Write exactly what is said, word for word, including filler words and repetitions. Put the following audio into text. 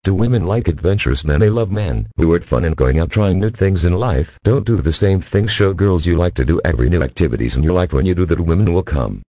Do women like adventurous men? They love men who are fun and going out trying new things in life. Don't do the same things. Show girls you like to do every new activities in your life. When you do that, women will come.